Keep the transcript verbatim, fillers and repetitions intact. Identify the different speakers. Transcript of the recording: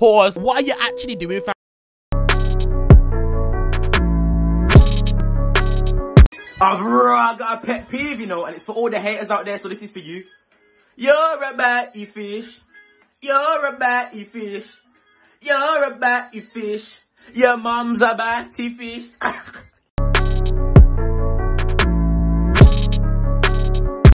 Speaker 1: pause. What are you actually doing, fam?
Speaker 2: I got a pet peeve, you know, and it's for all the haters out there, so this is for you. You're a batty fish. You're a batty fish. You're a batty fish. Your mom's a batty fish.